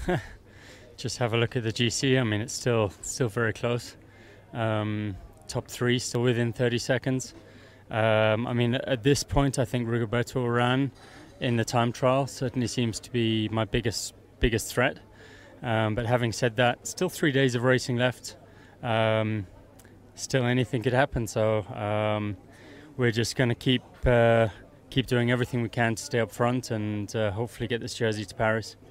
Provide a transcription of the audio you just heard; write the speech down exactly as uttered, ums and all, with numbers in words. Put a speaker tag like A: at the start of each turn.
A: just have a look at the G C. I mean, it's still still very close. Um, top three still within thirty seconds. Um, I mean, at this point, I think Rigoberto Urán in the time trial certainly seems to be my biggest biggest threat. Um, but having said that, still three days of racing left. Um, still anything could happen. So um, we're just going to keep uh, keep doing everything we can to stay up front and uh, hopefully get this jersey to Paris.